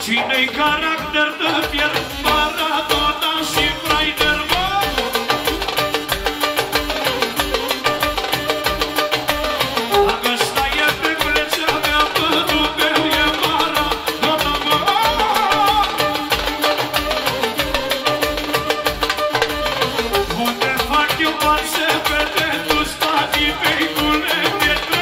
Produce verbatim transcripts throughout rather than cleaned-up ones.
Cine-i caracter de fier, Maradona și Fraider, mă? Dacă stai e pe culețea mea, părul meu e Maradona, mă? Unde fac eu bani se vede, tu stai veicule pietre.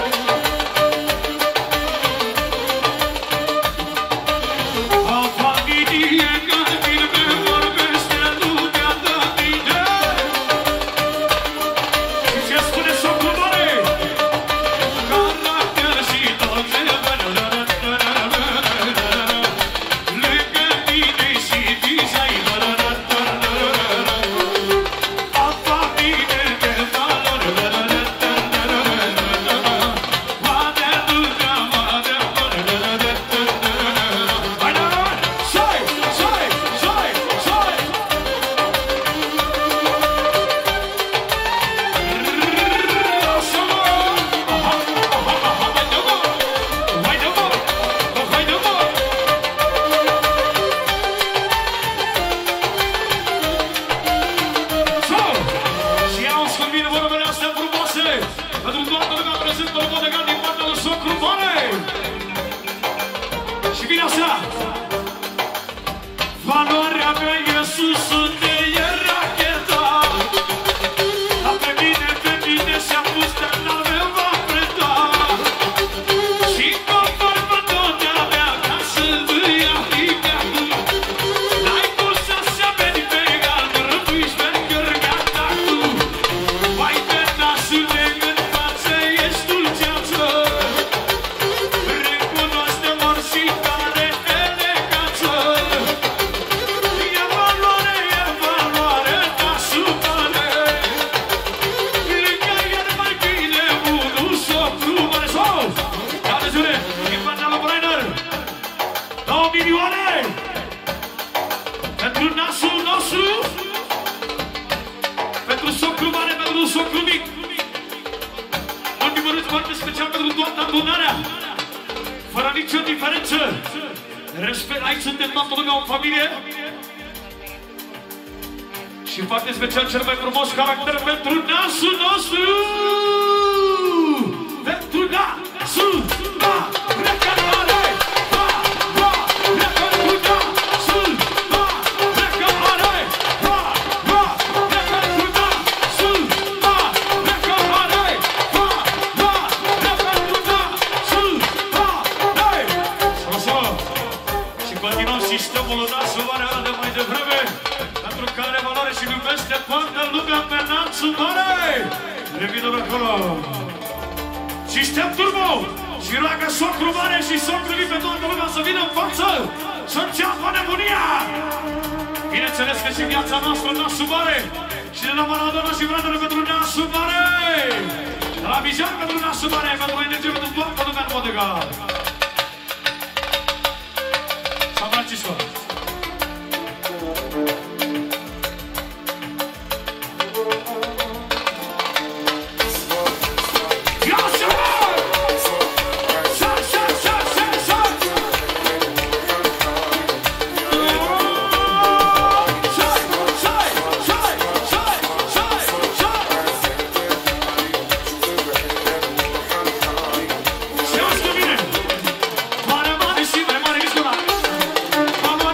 Valoarea mea e sus unde e racheta. Dar pe mine, pe mine și-a pus de la meu va preda. Și conform totea mea ca să-l ia fica. N-ai pus să-ți veni pe egal, rămâi șmecher gata tu. Vai pe nasule în față ești dulceață. Recunoaște morții care eleganță. Pentru nasul nostru, pentru socru mare, pentru socru mic. În ultimul rând, foarte special pentru toată adunarea, fără nicio diferență. Respect, aici suntem toată lumea în familie. Și foarte special cel mai frumos caracter pentru nasul nostru. Pentru nasul nostru. Sistemul nasul mare ăla de mai devreme, pentru care valoare și iubește toată lumea pe nasul mare. Revină acolo. Sistem turbo și roagă socru mare și socru mic pe toată lumea să vină în față, să înceapă nebunia. Bineînțeles că și viața noastră nasul mare și de la Maradona și Fraider pentru nasul mare. De la Bijan pentru nasul mare, pentru energie pentru toată lumea în mod egal. San Francisco. Mare, mare și mai mare, mișcăla.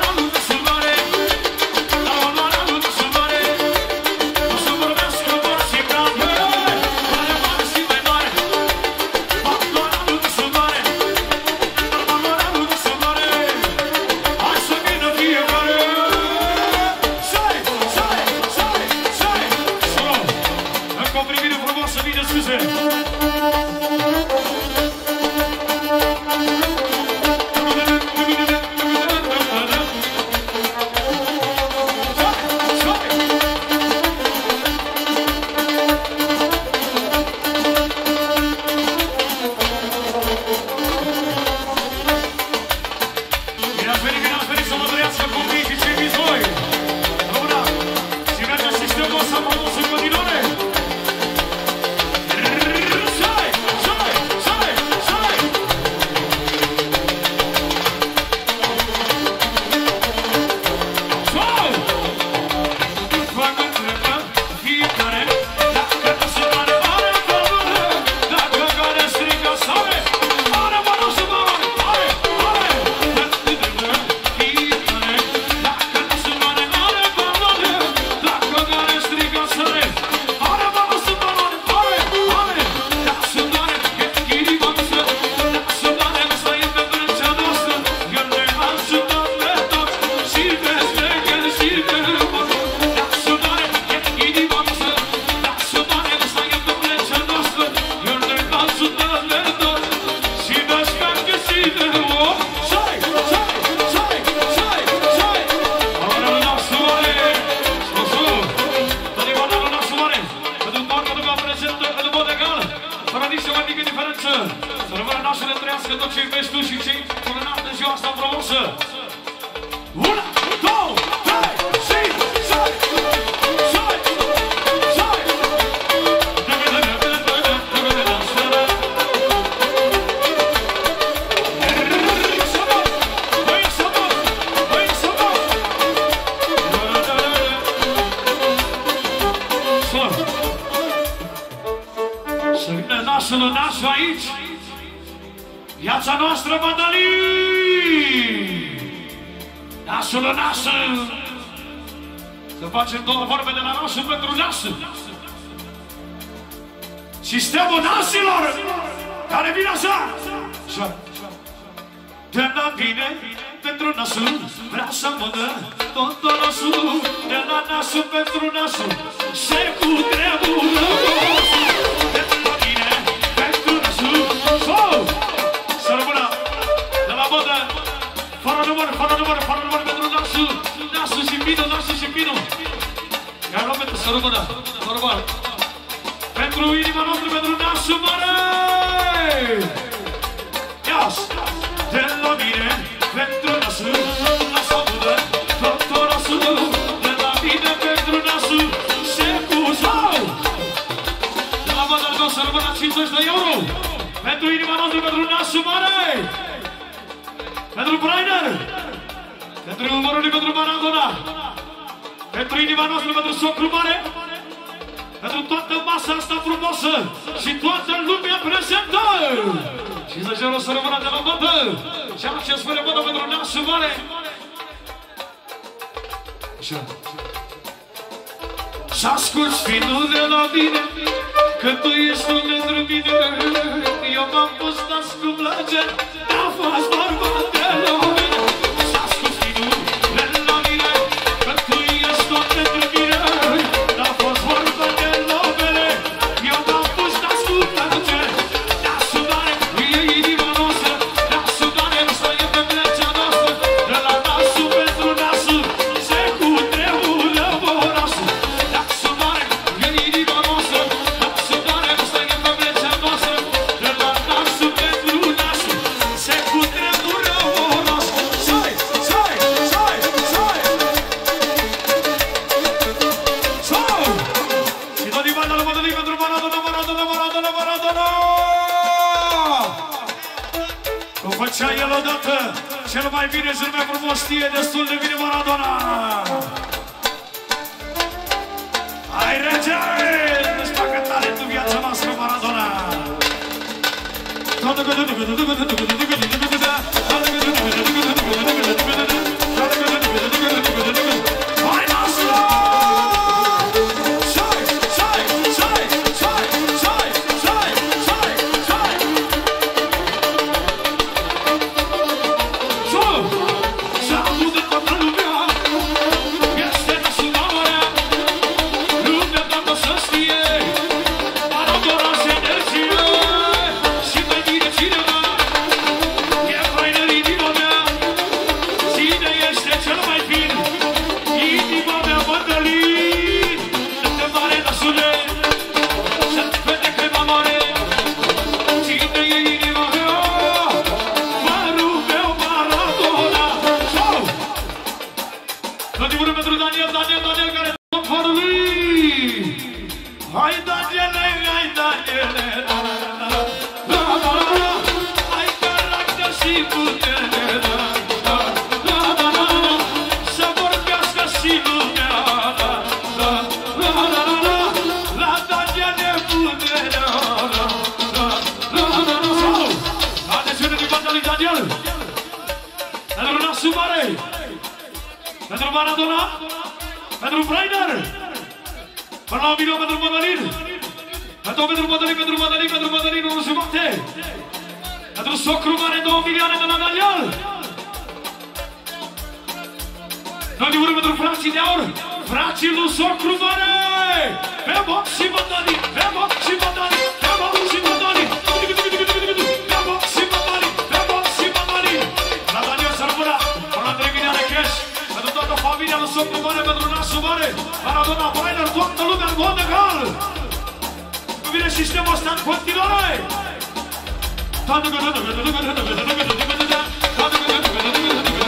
frumoasă. Una, două, trei, și soi, soi, soi. Să vină nasul în nasul aici. Viața noastră, Madalin! Nasul în nasul! Să facem două vorbe de la nasul pentru nasul. Sistemul nasilor care vine așa. De la bine pentru nasul, vrea să mă dă tot nasul. De la nasul pentru nasul, se cutremură. De la bine pentru nasul, sau! Să rămână de la modă, fără număr, fără număr, fără număr pentru nasul, nasul și pinu, nasul și pinu. Iar luăm pentru să rămână, normal. Pentru inima noastră, pentru nasul mare! Ias! De la mine, pentru nasul, nasul mudă, tot nasul. De la mine, pentru nasul, se cuzau! De la modă, să rămână cincizeci de euro! Pentru inima noastră, pentru nasul mare! Pentru Brainer! Pentru umărul pentru Maradona! Pentru inima noastră, pentru socru mare! Pentru toată masa asta frumoasă și toată lumea prezentă! cincizeci de euro să rămână de la modă! Și am ce spune modă pentru nasul mare! Așa! Și asculți finul de la mine, că tu ești tu pentru mine. Eu m-am pus nas cum plăge, n-a fost vorba de lume. Și asculți finul de la mine, că tu ești tot pentru mine. N-a fost vorba de lume. Eu m-am pus nas cum plăge, nasul mare e inima noastră. Nasul mare ăsta e pe legea noastră. De la nasul pentru nasul, se cutremură nasul. Nasul mare e inima noastră. Nasul mare ăsta e pe legea noastră. De la nasul pentru nasul, se cutremură nasul. Soi, soi, soi, soi. Soi! Și tot din banda lui Madalin pentru Maradona, Maradona, Maradona, Maradona! Cum făcea el odată, cel mai bine, cel mai frumos știe destul de bine Maradona! Hai, rege! Îți facă talentul viața noastră, Maradona! Hai, nasul! Soi, soi, soi, soi, soi, soi, soi, soi! Soi! Și audă toată lumea, este nasul mare, lumea toată să știe, Maradona și energie, și mai bine cineva, e faină inima mea, cine este cel mai fin, inima mea Madalin, de mare nasule, să-ți vede crema mare, cine e inima mea, farul meu Maradona, sau! Tot timpul pentru Daniel, Daniel, Daniel, care dă farului! Hai, Daniele, hai, Daniele, la, la, la, la, la, la, la, hai caracter și putere, la, la, la, la, la, la, să vorbească și lumea, la, la, la, la, la, la, la Daniele puterea, la, la, la, la, la, sau! Haideți, vede din banda lui Daniel! Pentru nasul mare! Pentru Maradona! Pentru Brainer! Până la un milion pentru Madalin! Pentru pentru Madalin, pentru Madalin, pentru Madalin, unu jumate! Pentru socru mare, două milioane de la Daniel! Noi din urmă pentru frații de aur! Frații lui socru mare! Pe box și Madalin! Pe box și Madalin! Pe box și Madalin! Pe box și Madalin! Pe box și Madalin! La Daniel să rămână! Până la trei milioane cash! Pentru toată familia lui socru mare, pentru nasul mare! Maradona, Brainer, toată lumea în mod egal! Cu vine sistemul ăsta în continuare! Toată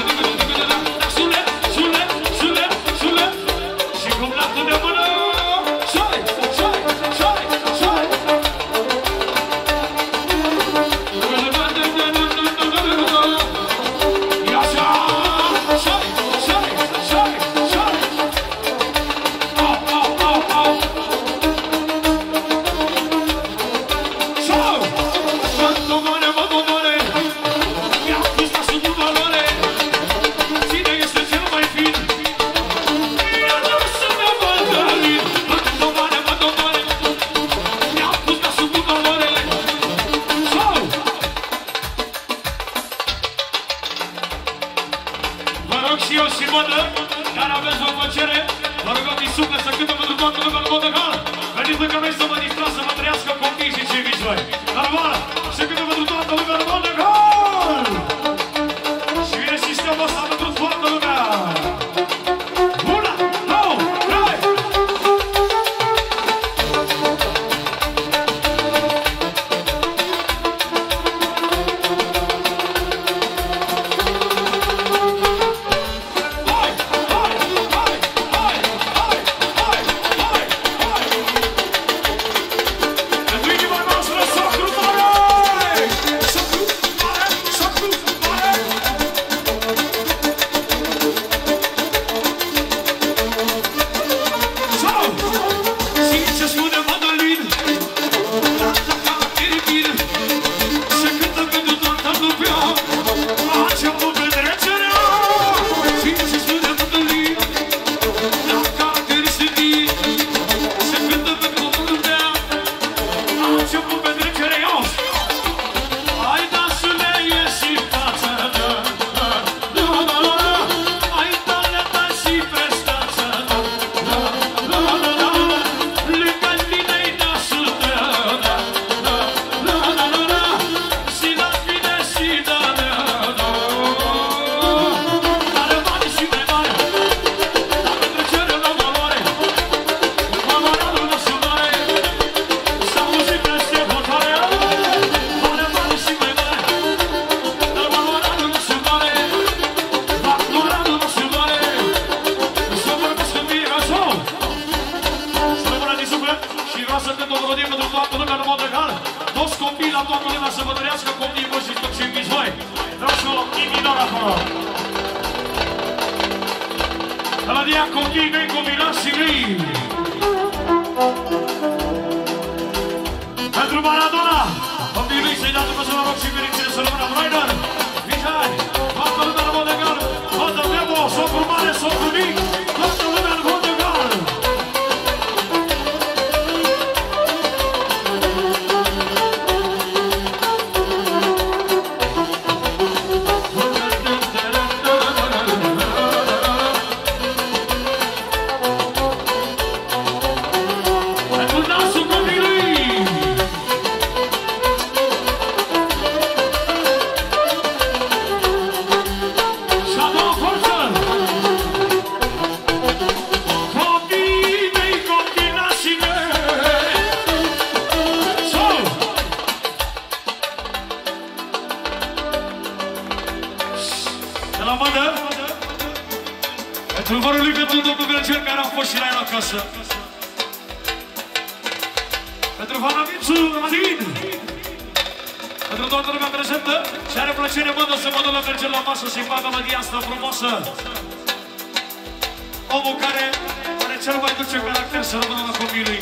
Vă rog și eu și mădă, care aveți o plăcere, vă rugăm din suflet să cântă pentru toată lumea în mod egal. Veniți lângă noi să vă distrați, să vă trăiască copiii și cei mici voi. Normal, să cântă pentru toată lumea în mod egal. Și vine sistemul ăsta pentru toată lumea. Una, două, trei! Omul care are cel mai dulce caracter să rămână la copilului.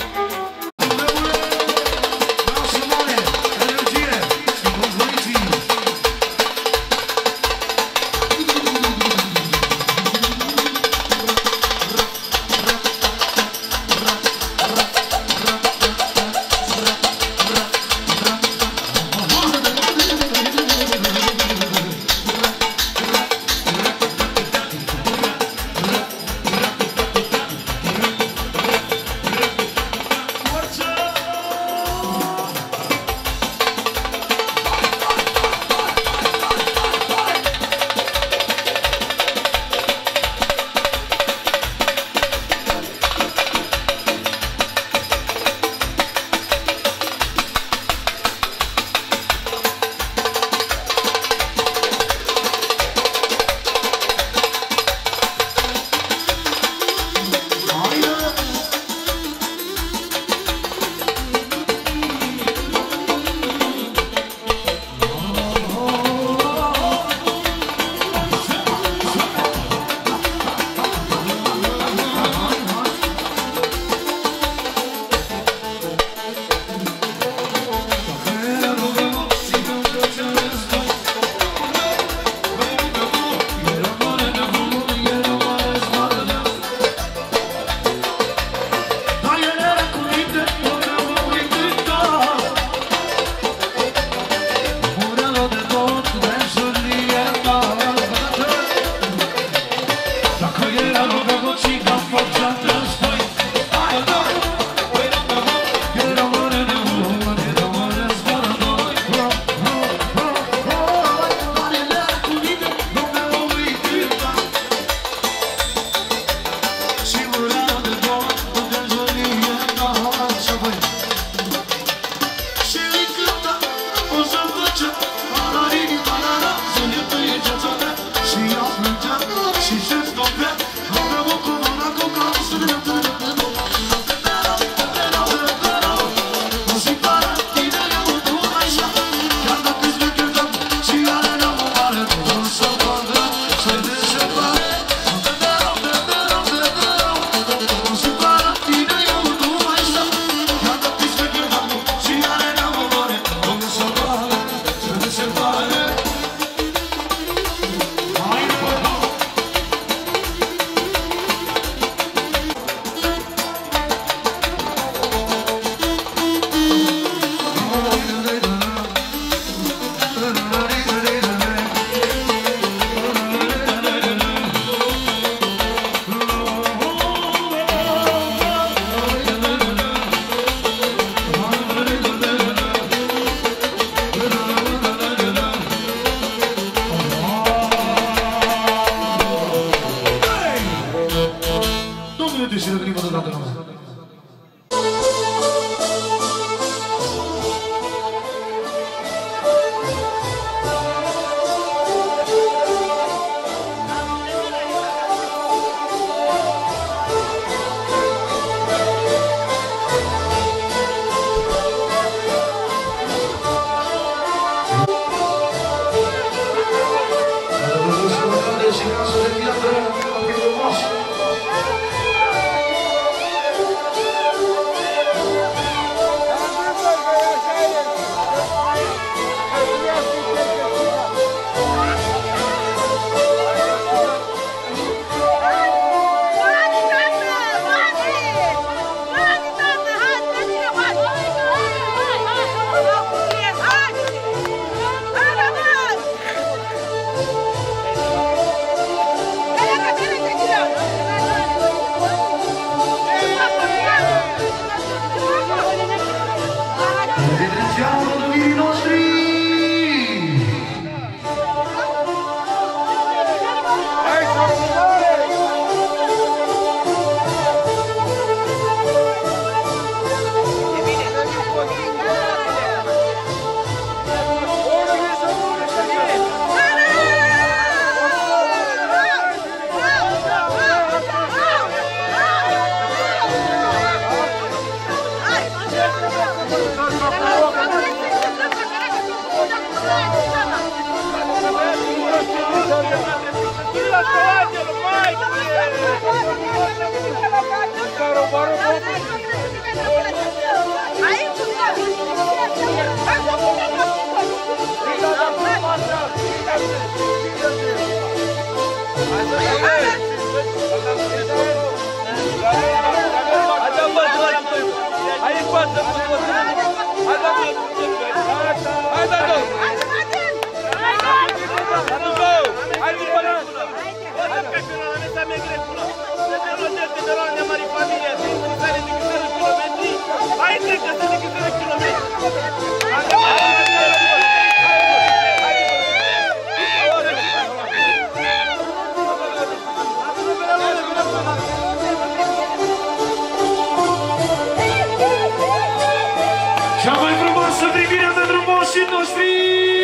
Cea mai frumoasă primire pentru moșii noștri,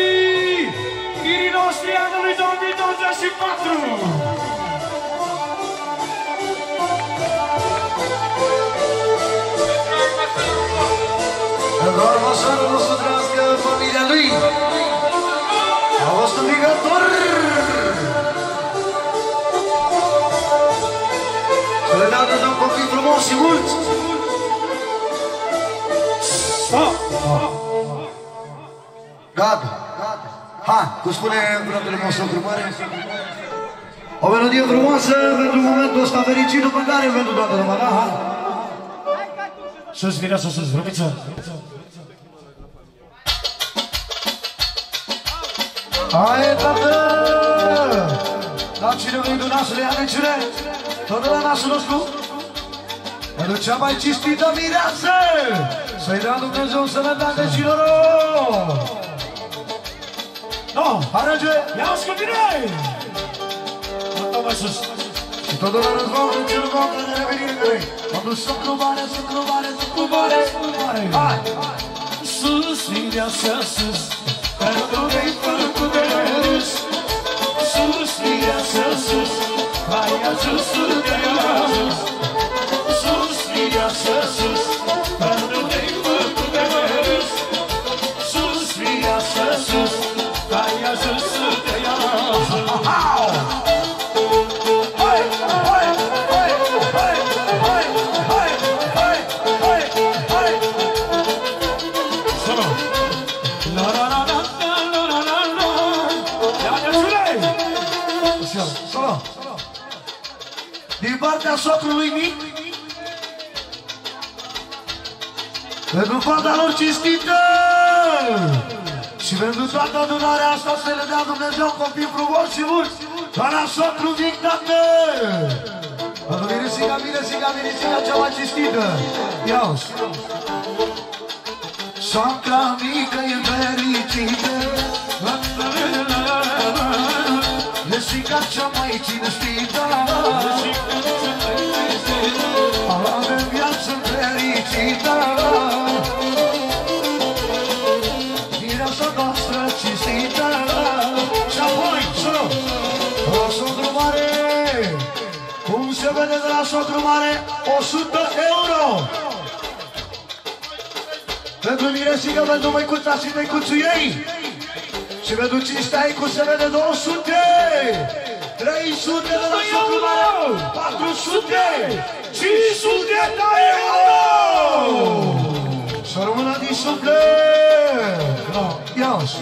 ghirii noștri anului două mii douăzeci și patru. Pentru armașarul nostru trăiască familia lui. A fost un vigător. Să le dea de un copii frumos și mulți. Gata. Hai, cum spune fratele nostru întrebare. O melodie frumoasă pentru momentul ăsta fericit după care pentru toată lumea. Hai. Sus, vireasă, sus, rupiță. Hai, tată! La cine vrei du nașule, ia necine? Tot de la nașul nostru? Pentru cea mai cinstită mireasă! Să-i dea Dumnezeu sănătate și noroc! No, Arăge! ia-o-ți cu bine! Tot mai sus. Și totul la răzvon, în cel vom de revenire grei. M-am dus să clubare, să clubare, să clubare, să clubare. Hai! Sus, vireasă, sus, pentru vei fără cu de râs. Sus, vireasă, sus, aia sus, de aia sus, sus, viață sus, pentru te-ai făcut de râs. Sus, viață sus, aia sus, de aia sus. Hai, hai, hai, hai, hai, hai, hai, hai, hai. Solo. La la la la la la la la. Ia de sulei. Solo. Din partea soțului mic, pentru fata lor cinstită și pentru toată adunarea asta să le dea Dumnezeu copii frumoși și mulți, ca la socru mic, tată! Pentru Miresica, Miresica, Miresica cea mai cinstită. Ia-uzi! Socra mică e fericită, Miresica cea mai cinstită, avem viață fericită, mireasa noastră cinstită. Și apoi, solo, la socru mare, cum se vede de la socru mare, o sută euro. Pentru Miresica, pentru măicuța și măicuțul ei. Și pentru cinstea ei, cum se vede, două sute, trei sute de la socru mare, patru sute, cinci sute de euro! Să rămână din suflet! Ia-ți!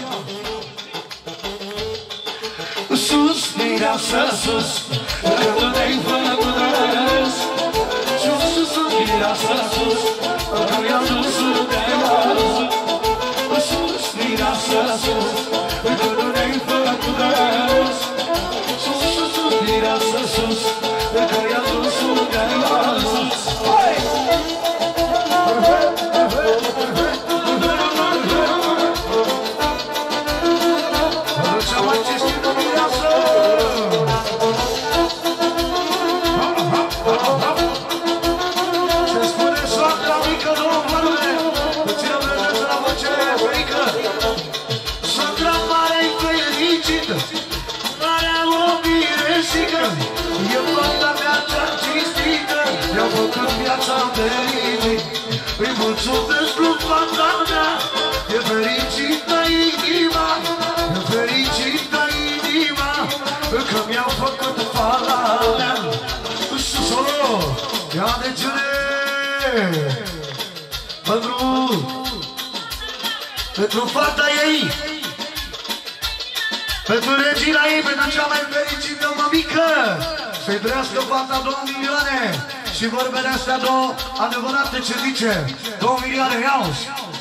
Sus, mireasă sus, pentru te-ai făcut de râs. Sus, sus, mireasă sus, pentru te-ai făcut de râs. Sus, mireasă sus, pentru te-ai făcut de râs. Sus, sus, mireasă sus, pentru te-ai făcut de râs. Hai! Cea mai cinstită mireasă! Se spune soacra mică, două vărule, cu cine vreți la voce mică. Soacra mare-i fericită, marea o Miresică, e fata mea cea cinstită, i-a făcut viața fericit. Îi mulțumesc lui fata mea, e fericită inima, e fericită inima, că mi-a făcut fata mea. Solo, ia de cele, pentru, pentru fata ei, pentru regina ei, pentru cea mai fericită mămică, să-i trăiască fata două milioane și vorbele astea două adevărate ce zice, două milioane, iauzi.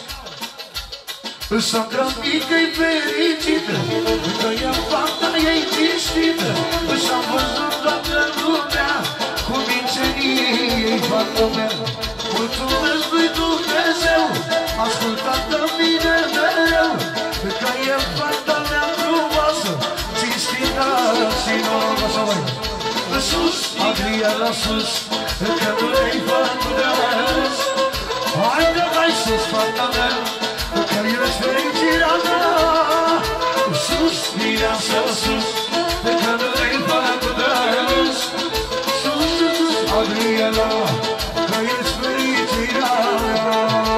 Soacra mică-i fericită, că e fata ei cinstită, și-am văzut toată lumea cu mințenie-i fata mea. Mulțumesc lui Dumnezeu, ascultat-o mine mereu, că e fata mea frumoasă, cinstită și norocoasă, măi. Sus, Adriana sus, că nu le-ai făcut de râs. Haide mai sus, fata mea, că ești fericirea mea. Sus, mireasă sus, că nu le-ai făcut de râs. Sus, sus, Adriana, că ești fericirea mea.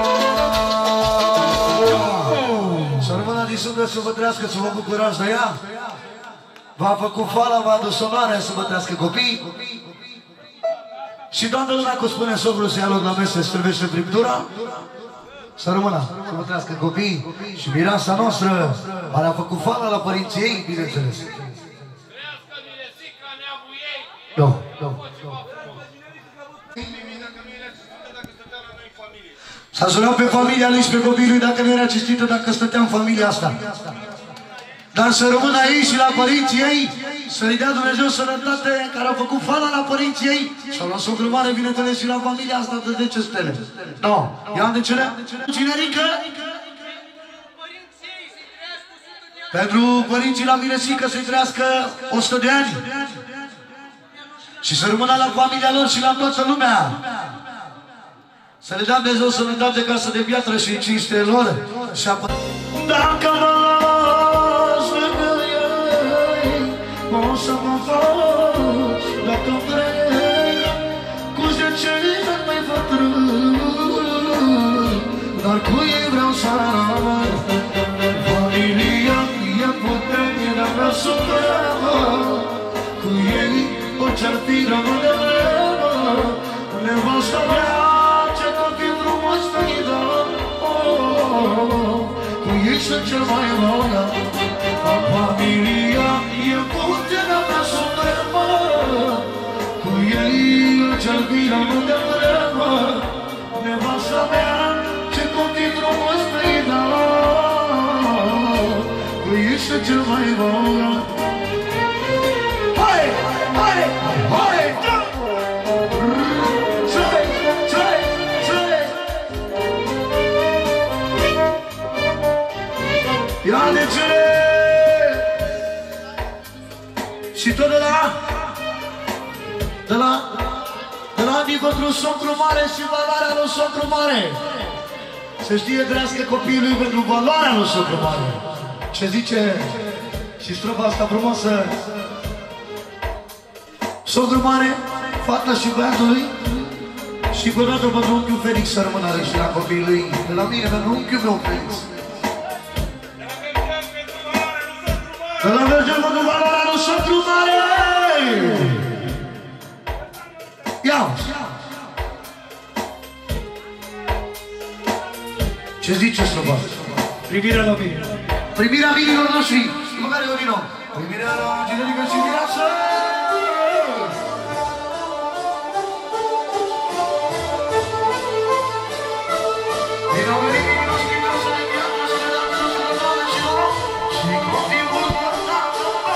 Să rămână din suflet să vă trăiască, să vă bucurați de ea. V-a făcut fala, v-a adus onoarea să vă trăiască copii. Și toată lumea, cum spune socrul, să ia loc la mesă, se strâmbește friptura. Să rămână, să vă trăiască copii. Și mireasa noastră, care a făcut fala la părinții ei, bineînțeles. Trăiască Miresica, neamul ei! Da, da. S-a sunat pe familia lui și pe copiii lui dacă nu era cinstită, dacă stătea în familia asta. Dar să rămână ei și la părinții ei, să-i dea Dumnezeu sănătate, care a făcut fala la părinții ei și au luat o grămare, bineînțeles, și la familia asta de zece stele. Da, ia de cele? Cinerică? Pentru părinții la Miresică să-i trăiască o sută de ani. Și să rămână la familia lor și la toată lumea. Să le dea Dumnezeu sănătate, casă de piatră și cinste lor. Și apă... Dacă mă las lângă ei, o să mă faci, dacă doar cu ei vreau să rămân. Familia e puterea mea supremă, cu ei orice-ar fi rămâne vremă. Nevasta mea ce tot e frumos să-i dăm, cu ei sunt cel mai bogat. Familia e puterea mea supremă, cu ei orice-ar fi rămâne vremă. Nevasta mea ce tot e frumos să-i dăm, cu ei sunt cel mai bogat. Hai, hai, hai! Ia de ce? Și tot de la De la De la Adi pentru socru mare și valoarea lui socru mare. Să știe drească copilului pentru valoarea lui socru mare. Ce zice și strofa asta frumoasă? Socru mare, fata și băiatului, și cu o dată pentru unchiul Felix să rămână și la copilului. De la mine pentru unchiul meu Felix. Să la mergem pentru valoarea lui socru mare! Ia! Ce zice strofa? Privirea la mine. Privirea vinilor noștri. După care o vino. Privirea la generică și viață! Vino vinii noștri, să ne viață, să ne dată, să ne dată și noroc. Și copilul părtat.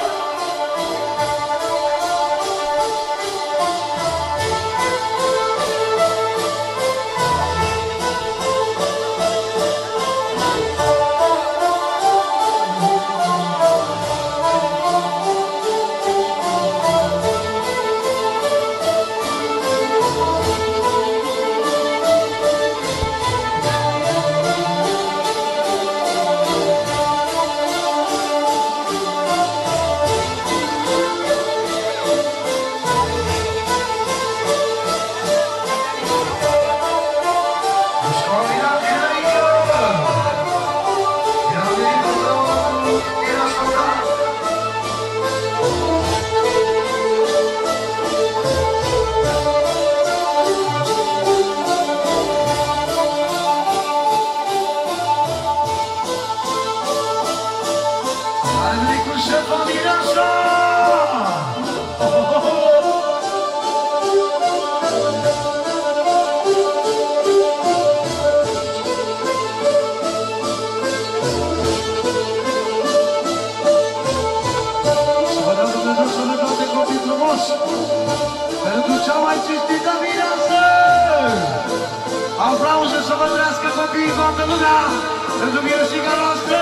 Pentru cea mai cinstită mireasă! Aplauze să vă trăiască copiii toată lumea! Pentru miresica noastră!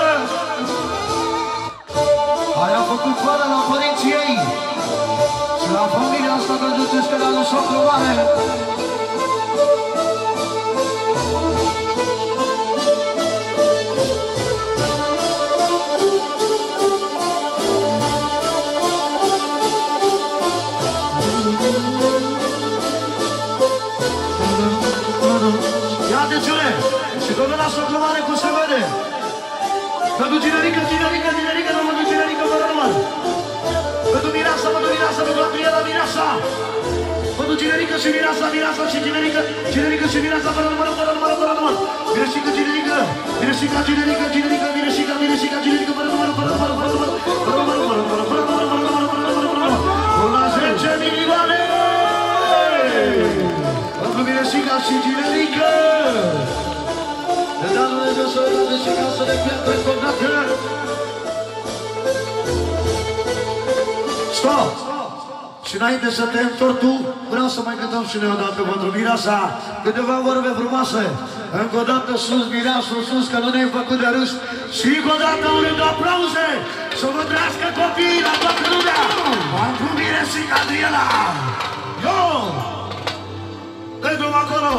Care a făcut fără la părinții ei și la familia asta găduțește la lui socru mare! Ia atențiune! Și tot la socru mare cum se vede! Pentru generică, generică, generică, nu pentru generică, fără număr! Pentru mireasa, pentru mireasa, pentru Adriana mireasa! Pentru generică și mireasa, mireasa și generică, generică și mireasa, fără număr, fără număr, fără număr! Miresică, generică, miresica, generică, generică, miresica, miresica, generică, fără număr, fără număr, fără număr, fără număr, fără număr, fără număr, fără număr, fără număr, fără număr, până la zece milioane! Pentru miresica și generică! De dea Dumnezeu să le date și ca să le pierdă încă o dată! Stop! Și înainte să te întorci tu, vreau să mai cântăm și noi o dată pentru mireasa câteva vorbe frumoase. Încă o dată sus, mireasul sus, că nu ne-ai făcut de râs. Și încă o dată un rând de aplauze, să vă trăiască copiii la toată lumea! Pentru mine și Adriana! Yo! Dă-i drum acolo!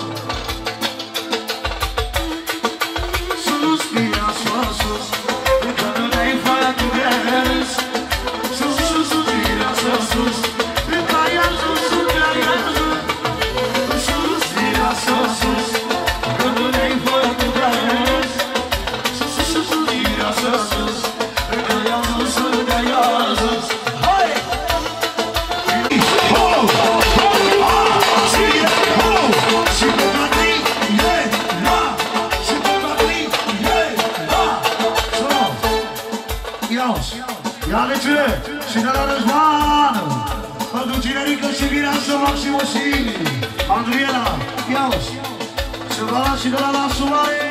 Sus, mireasul sus, că nu ne-ai făcut de râs. Sus, sus, sus, mireasul sus, că aia sus, sus, aia sus. Sus, mireasul sus, că nu ne-ai făcut de râs. cine? Și de la Răzvan! Pentru Cinerică și Vireasă, Maximo și Andriela, ia-o-ți! Și de la și de la Nasu Mare!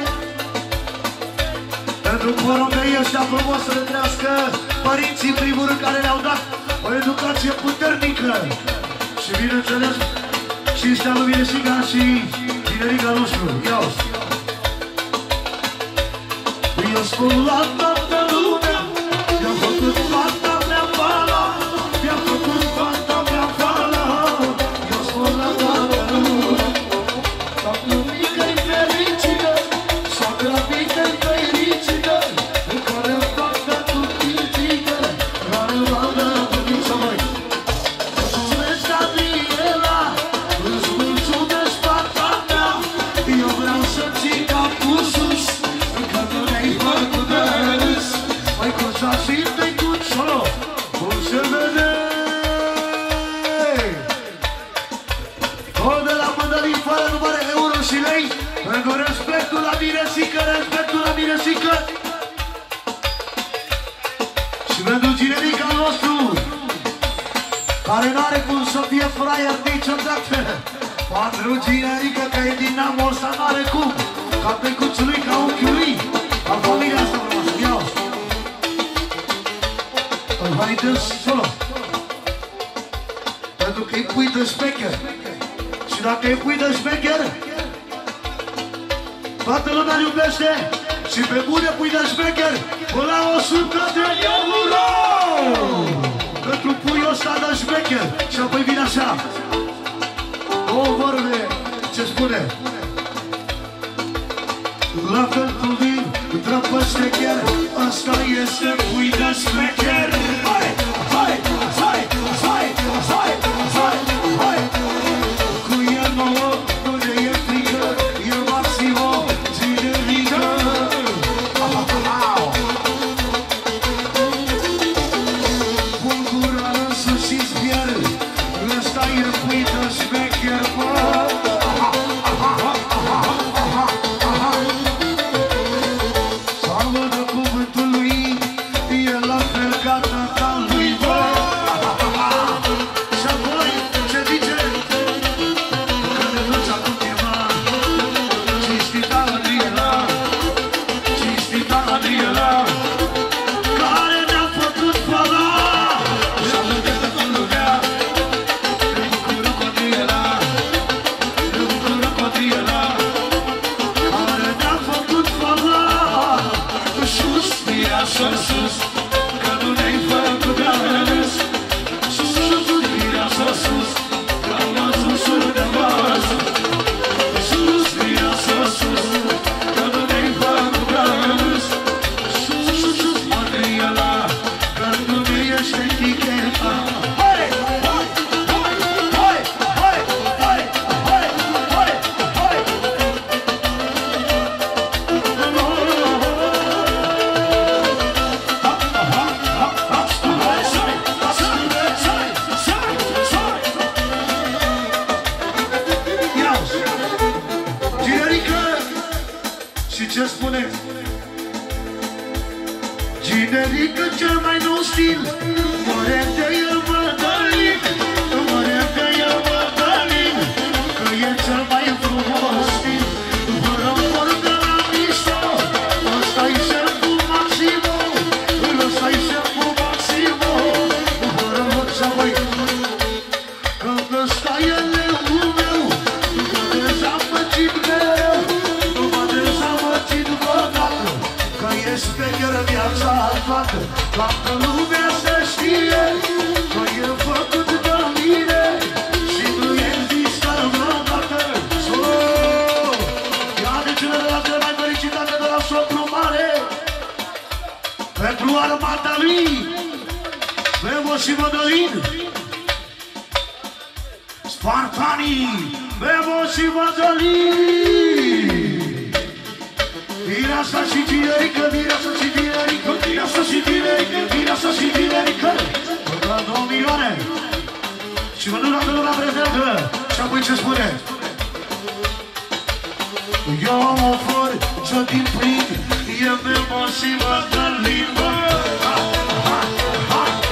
Pentru porumbei ăștia frumos să le trească părinții, în primul rând, care le-au dat o educație puternică. Și bineînțeles, cinstea lui Miresica și Cinerica nostru, ia-o-ți! Eu spun la toată lumea, i-am făcut fata mea fala, i-am făcut fata mea fala. Eu spun la toată lumea, soacră mică-i fericită, soacră mică-i fericită, în care fata tu tintică, care vadă bunița măi. Mulțumesc, Gabriela, îți mulțumesc fata mea, eu vreau să ții capul sus. Mai cosa și te-ai cut solo, cum se vede. Tot de la Mădălin fără număr euro și lei, pentru respectul la Miresică, respectul la Miresică. Și pentru Cinerica nostru, care n-are cum să fie fraier niciodată. Pentru Cinerica, că e din neamul ăsta, n-are cum. Ca pe cuțul lui, ca unchiul lui, ca familia asta frumoasă, ia-o! Îl validez solo. Pentru că e pui de șmecher. Și dacă e pui de șmecher, toată lumea iubește. Și pe bune pui de șmecher, până la o sută de euro! Pentru puiul ăsta de șmecher. Și apoi vine așa. Două vorbe, ce spune? La fel cum vin, trăpăște chiar, asta este pui de șmecher. Hai, hai, hai, hai, hai, hai, hai. Cu el nouă, unde e frică, e Maximo, Cinerică. Pun gura în sus și zbier, ăsta e pui de șmecher, bă. Cinerică cel mai nou stil, more de el Mădălin, more de el Mădălin, că e cel mai frumos stil, fără vor de la mișto, ăsta-i șeful Maximo, ăsta-i șeful Maximo, fără vor să voi, că ăsta e leul meu, că dezamăgit mereu, nu m-a dezamăgit vreodată, că e șmecheră viața toată, toată lumea să știe că e făcut de mine și nu există vreodată. Oh! Ia de cele de la cele mai fericitate de la socru mare, pentru armata lui, Memo și Mădălin, Spartanii, Memo și Mădălin. Mireasa și Cinerică, Mireasa și Cinerică, Mireasa și Cinerică, Mireasa și Cinerică. Până la două milioane. Și mă duc la lumea prezentă. Și apoi ce spune? Eu am o flori ce din plin, e Memo și Mădălin. Ha, ha, ha.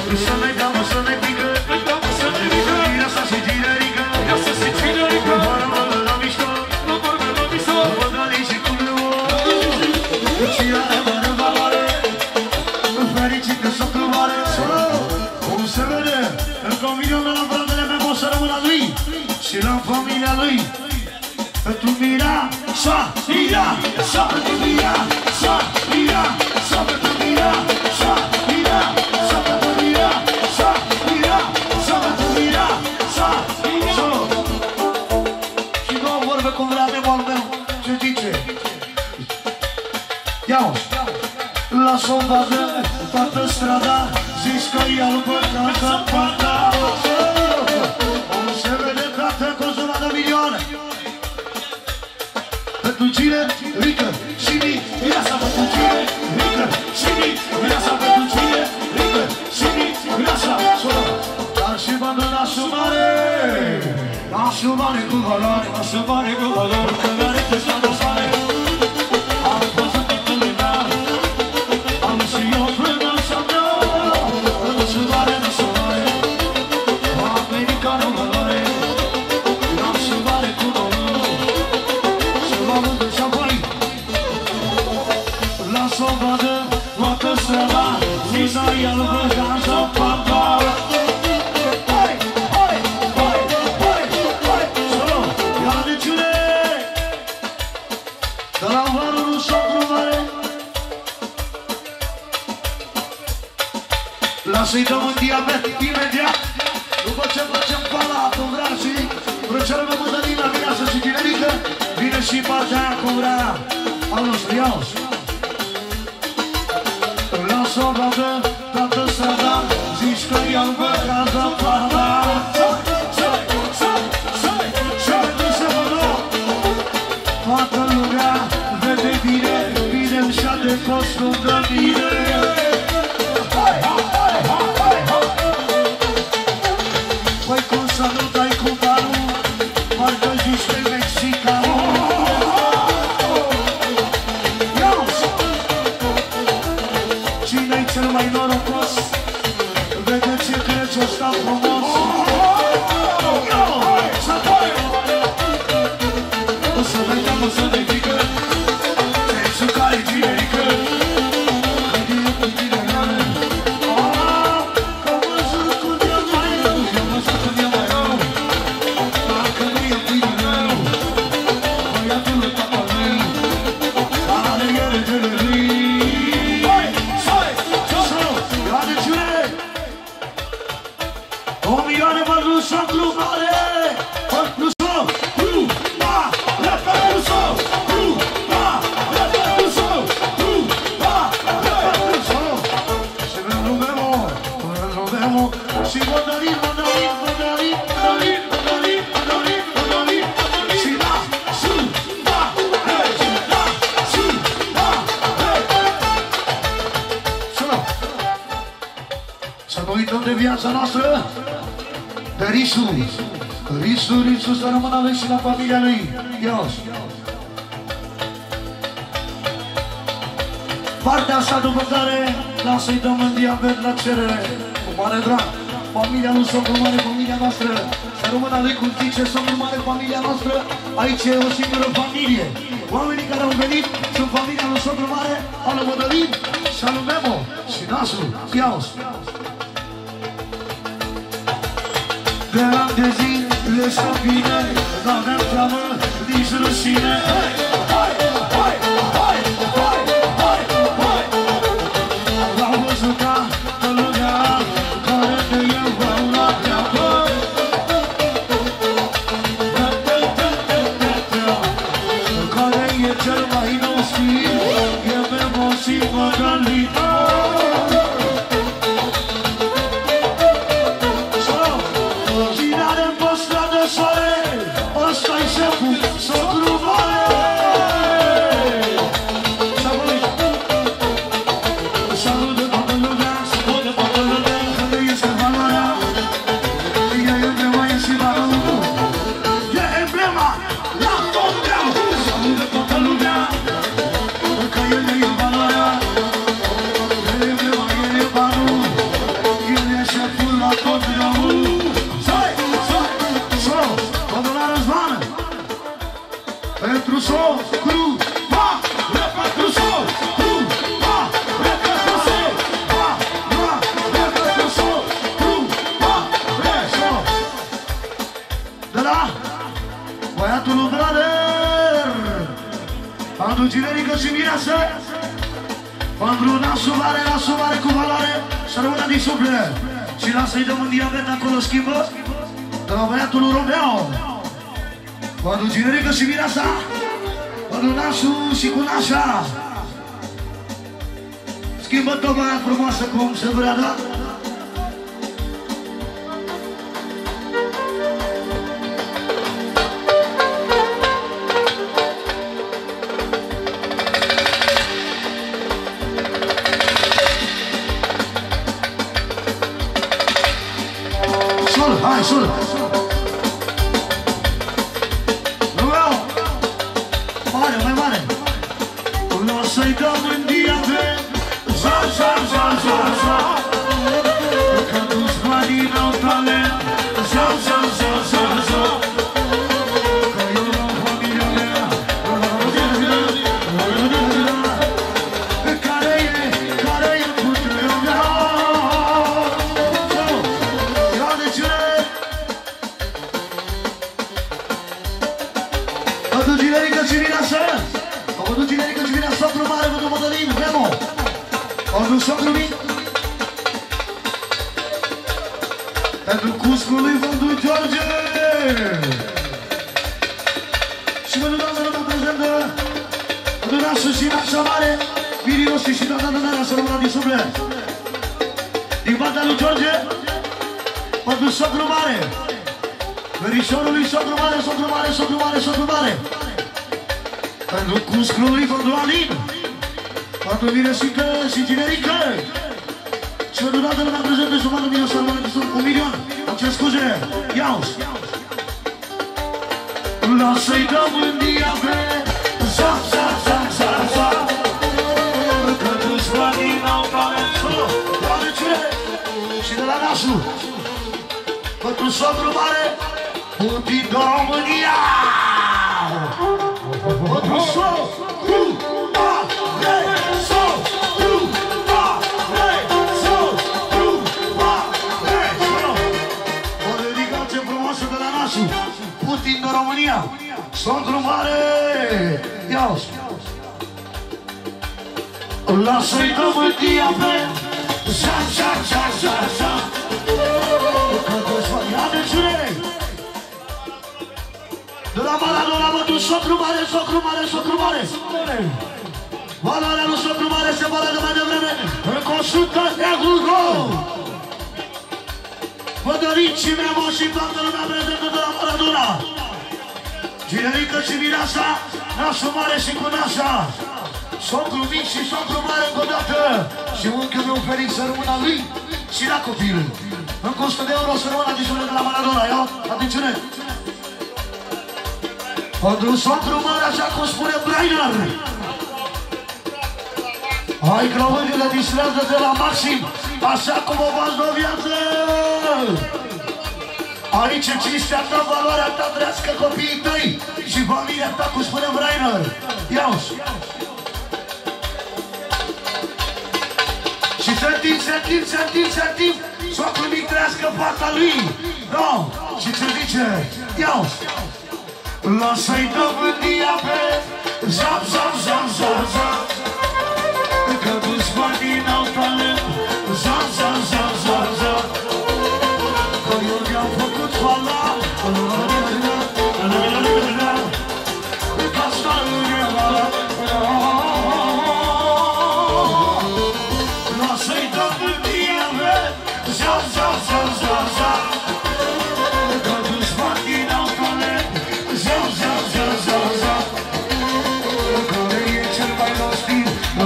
Să ne dăm, să ne pică, viața se generică, fără mălă la mișto, băgălii și cu leu, și are mână valoare, fericită s-o cârvare. Cum se vede, încă un milion de la fratele meu o să rămână lui și la familia lui. Pentru mira, sa, mira, sa, pentru mira, sa, mira, sa, pentru mira, sa, mira, sa, pentru mira, sa, mira, sa, pentru mira, sa, mira. Și două vorbe cum vrea de bol meu, ce zice? Ia-o-și! Lasă-o vadă toată strada, zici că ea nu păcată pata. Om se vede tată cu o zona de milioane. Pentru cine? Rică și mi, viața pentru cine? Rică și mi, viața pentru cine? Rică și mi, viața. Dar și bandă nasul mare, nasul mare cu valoare, nasul mare cu valoare, că n-are te stau soare. Am văzut toată lumea, am și eu frămânța mea. Nasul mare, nasul mare, americanul valoare, nasul mare cu valoare. Lasă-o vadă toată strada, ziza el vădează papa. Hai, hai, hai, hai, hai, solo, ia de ciune. De la varul nu socru mare. Lasă-i dăm un diabet imediat. După ce facem palatul brașii, vrăceară-mă mândălina, viață și generică, vine și partea aia cu vrea. Al nostru, ia-o-și. Lasă-o vadă toată strada, zici că ea-l vădează pata. Să-i, să-i, să-i, să-i, să-i, să-i, toată lumea vede bine, bine-mi-și-a de costum de mine. Hai, hai, hai, hai, hai, hai. Păi cum să nu dai cu banul, parcă zici că-i mexicanul. Cine-i cel mai norocos? Vedeți ce crezi ăsta frumos? O să vedem, o să ne pică, sensul care-i generică. Când e cu tine rău, că am văzut cum e mai rău, am văzut cum e mai rău. Dacă nu e bine rău, băiatul e papa lui, care e regele lui. O milioane mă rușă glumare, mă rușă, gluma, repă rușă, gluma, repă rușă, gluma, repă rușă. Și ne rugăm-o, ne rugăm-o, și mădălim, mădălim, mădălim, mădălim, mădălim, mădălim, mădălim, și da, și da, hei, și da, și da, hei. Să nu uităm de viața noastră. De Risu, Risu, Risu să rămână lui și la familia lui. Ia-o-și. Partea asta după care lasă-i dăm în diabet la cerere. Cu mare drag, familia lui Socru Mare, familia noastră. Să rămână lui cum zice Socru Mare, familia noastră. Aici e o singură familie. Oamenii care au venit sunt familia lui Socru Mare, alu Mădălin și alu Memo și Nasu. Ia-o-și. De ani de zi le știu bine, n-avem teamă, nici rușine. Hai, hai, hai, hai, hai, hai, hai. L-au văzut ca pe lumea care de eu vreau la treabă. Care e cel mai nou stil, e Memo și Mădălin. Ăsta-i șeful, Socru Mare! Pentru generică și mireasă, pentru nasul mare, nasul mare cu valoare, să rămână din suflet. Și lasă-i dăm în diabet acolo schimbă, de la băiatul lui Romeo. Pentru generică și mireasa, pentru nasul și cu nașa. Schimbă tot băiat frumoasă cum se vrea, da? Hai, sul! Romeo! Mare, mai mare! O să-i dăm în diabet, za, za, za, za, za. Că nu-ți banii n-au talent, za, za, za, za, za. Că eu n-am familia mea, care e, care e puterea mea. Ia de ce? Pentru generică și mireasă, pentru generică și mireasă, socru mare, pentru Mădălin, Remo, pentru socru mic, pentru cuscul lui Vându George și pentru doamna lumea prezentă, pentru nașul și nașa mare, Mirii noștri și toată adunarea să rămână din suflet. Din partea lui George, pentru socru mare, verișorul lui socru mare, socru mare, socru mare, socru mare. Pentru cuscul lui pentru Alin, pentru miresică și generică. Și pentru toată lumea prezentă și umanul milion să rămână un milion. Am cer scuze, iau-ți. Lasă-i dăm în diabet, za, za, za, za, za. Că toți banii n-au talent. Doamne cine? Și de la nasul, pentru socru mare, Putin de România! Pentru socru mare, socru mare, socru mare. O dedicație frumoasă de la nasul, Putin de România, socru mare! Ia-o-ți! Lasă-i dăm în diabet, za, za, za, za, za. Ia de cine? De la Maradona, mă duc socru mare, socru mare, socru mare. Valoarea lui socru mare se balagă mai devreme. Încă o sută de gol. Mădărici, Memo și toată lumea prezentă de la Maradona. Generică și mireasa, nasul mare și cu nașa. Socru mic și socru mare încă o dată. Și unchiul meu Felix să rămână lui și la copil. Încă o sută de euro să rămână adiționă de la Maradona, ia? Atențiune! Pentru socru mare, așa cum spune Brainer. Hai că la vândile distrează de la Maxim, așa cum o faci de viață. Aici cinstea ta, valoarea ta, trească copiii tăi și familia ta, cum spune Brainer. Ia-ți! Și sentim, sentim, sentim, sentim, socru mic trească partea lui. No, și ce zice? Ia-ți! Lasă-i dăm în diabet, zap, zap, zap, zap, zap. Că toți banii n-au talent, zap, zap, zap, zap, zap. Că eu mi-am făcut fala, că asta nu e mala. Lasă-i dăm în diabet, zap, zap, zap, zap, zap. Că toți banii n-au talent, zap, zap, zap, zap, zap. Care e cel mai nostru?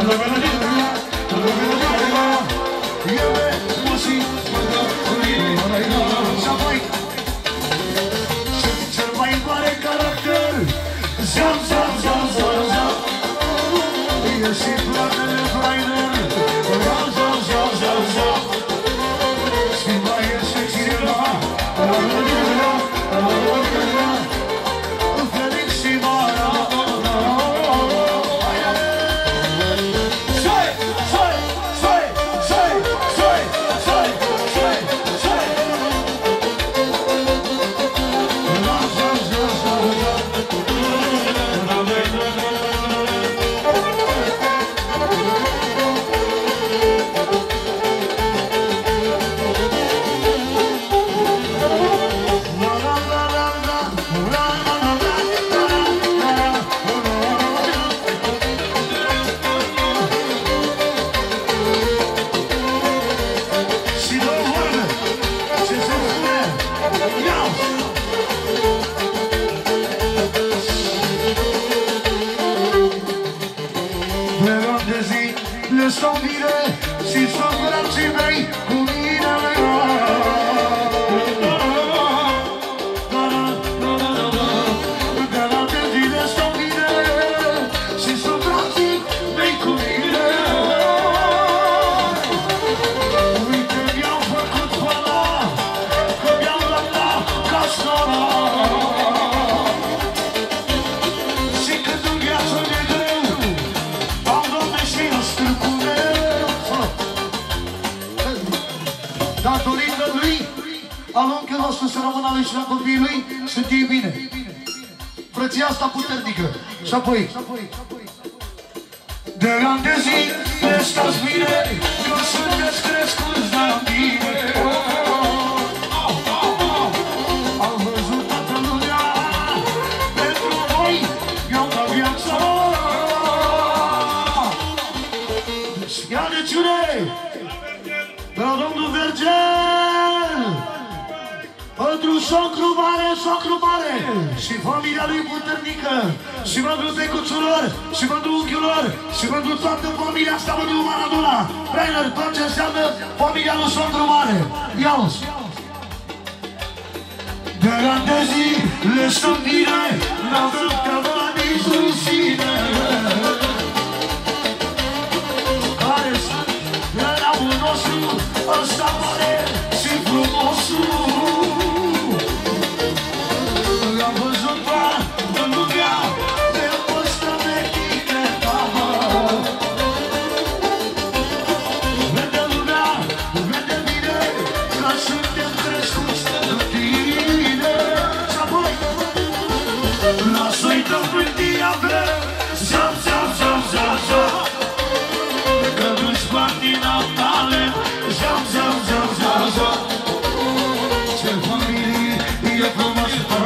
Iube, muzic, și apoi cel mai mare caracter, zap, zap, zap, zap, zap. E și fratele Brainer, zap, zap, zap, zap, zap. Și mai e și datorită lui, al unchiul nostru să rămână lui și la copiii lui, sunt ei bine. Frăția asta puternică. Și apoi, de ani de zi, le stați bine, că sunteți crescuți la mine. Am văzut toată lumea, pentru voi mi-au dat viața. Ia de ciune, de la domnul Vergel, pentru socru mare, socru mare și familia lui puternică și pentru tecuțulor și pentru unchiulor și pentru toată familia asta, pentru Maradona, Brainer, tot ce înseamnă familia lui socru mare. Ia-o-ți! De ani de zi le sunt bine, n-am vrut ca mă nici rușine. Care sunt răul nostru, ăsta mare și frumosul. Am văzut toată lumea de ăsta vechine, vede lumea, vede bine, că suntem crescuți de tine. Și apoi, lasă-i dăm pântia vreo, zap, zap, zap, zap, zap, că nu-ți fac din altale, zap, zap, zap, zap, zap. Ce familie e frumoasă.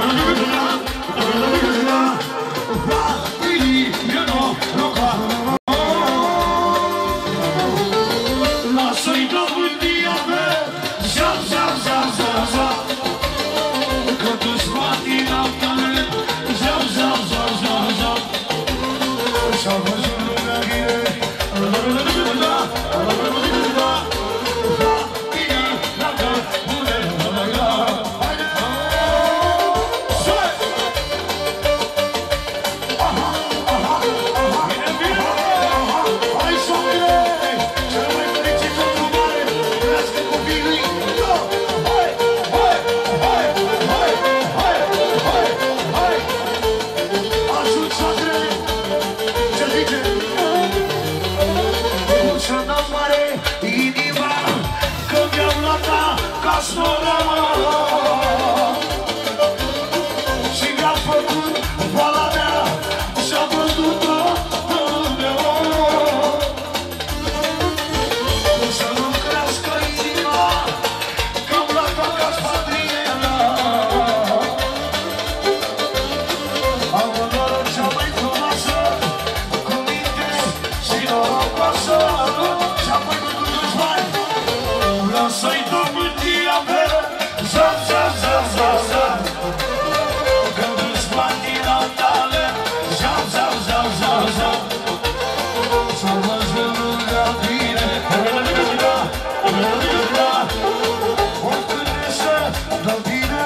Lasă-i dăm pântia vreo, zap, zap, zap, zap, zap, că nu-ți fac din altale, zap, zap, zap, zap, zap. Și-au văzut lumea bine, și mi-a făcut boala mea și-a văzut-o lumea. Să nu crească inima, că-mi luat-o ca-s patriena. Am onoarea cea mai frumoasă, cu minte și norocoasă. Și apoi cu toți bani, lasă-i dăm pântia mea, zap, zap, zap, zap, zap, că nu-ți fac din altale, zap, zap, zap, zap, zap. S-au văzut lumea bine, oricând e să dă bine.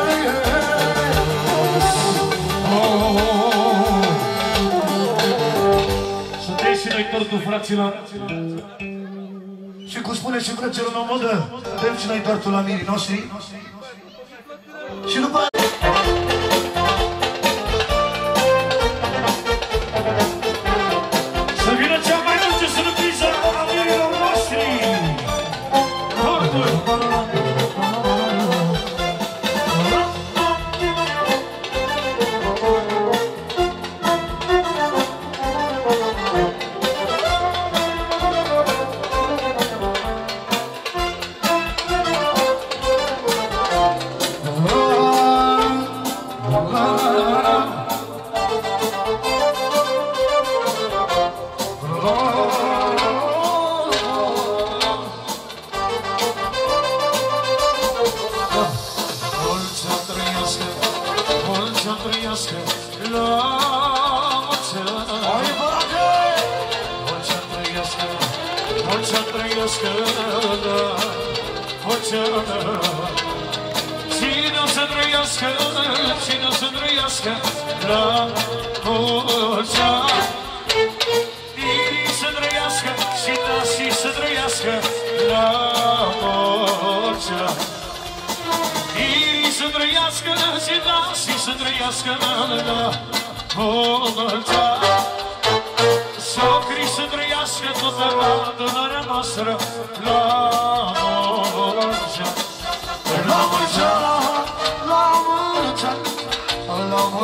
Sunteți și noi tortul, fraților. Și cum spune și frățelul în modă, dăm și noi tortul la mirii noștri. Și după să vină cea mai dulce surpriză a mirilor noștri. Tortul. Cine o să trăiască, cine o să trăiască la mulți ani. Irii să trăiască și nașii să trăiască la mulți ani. Irii să trăiască și nașii să trăiască la mulți ani. Socrii să trăiască toată adunarea noastră la mulți ani.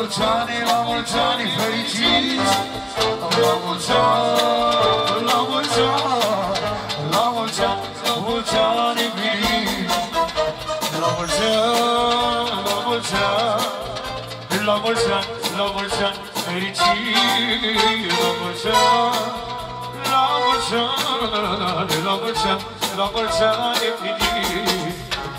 mulți ani, la mulți ani fericiți. La mulți ani, la mulți ani, la mulți ani, la mulți ani împliniți. La mulți ani, la mulți ani, la mulți ani, la mulți ani fericiți. La mulți ani, la mulți ani, la mulți ani, la mulți ani împliniți.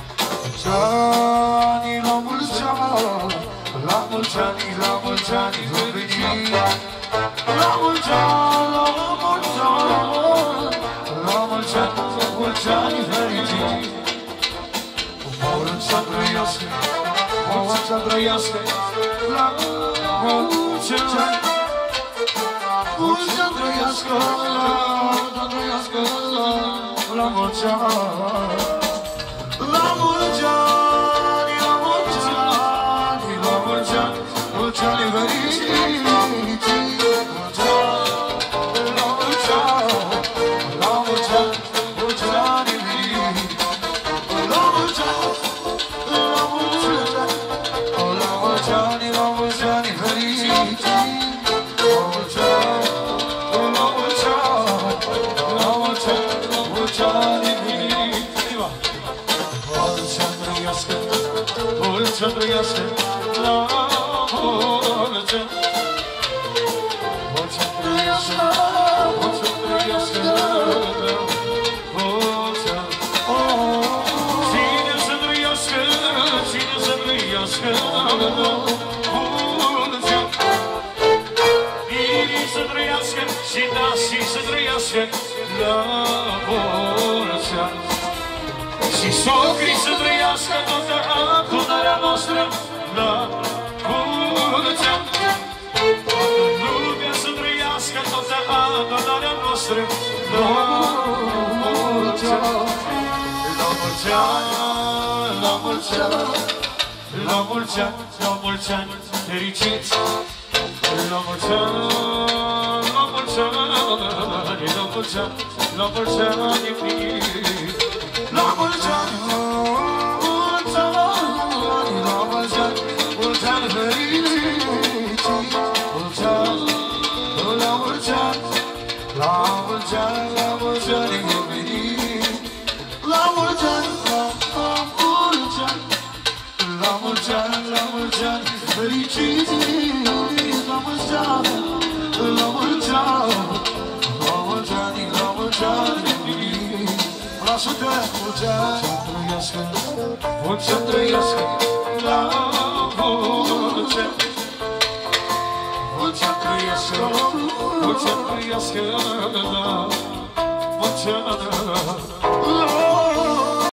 Ani, la mulți ani, la mulți ani, la mulți ani fericiți. La mulți ani, la mulți ani, la mulți ani, la mulți ani fericiți. Mulți să trăiască, mulți să trăiască, la mulți ani. Mulți să trăiască, mulți să trăiască, la mulți ani. La mulți ani, la mulți ani, la mulți ani, mulți ani fericiți. La mulți ani, la mulți ani, mulți ani fericiți. La mulți ani, la mulți ani, la mulți ani, la mulți ani fericiți. La mulți ani, la mulți ani, la mulți ani, la mulți ani fericiți. Mulți să trăiască, la mulți ani. Mulți să trăiască, mulți să trăiască, la mulți ani. Cine să trăiască, cine să trăiască, la mulți ani. Bine să trăiască și nașii să trăiască, la mulți ani. Și socrii să trăiască toată adunarea noastră, la mulți ani. Toată lumea să trăiască toată adunarea noastră, la mulți ani. La mulți ani, la mulți ani, la mulți ani, la mulți ani fericiți. La mulți ani, la mulți ani, la mulți ani, la mulți ani împliniți. La mulți ani, mulți ani, la mulți ani, mulți ani fericiți. Mulți ani, la mulți ani, la mulți ani, la mulți ani împliniți. La mulți ani, la mulți ani, la mulți ani, la mulți ani fericiți. La mulți ani, la mulți ani, la mulți ani, la mulți ani împliniți. Lasă-te, mulți ani să trăiască, mulți să trăiască, la mulți ani. Mulți să trăiască, mulți să trăiască, la mulți ani.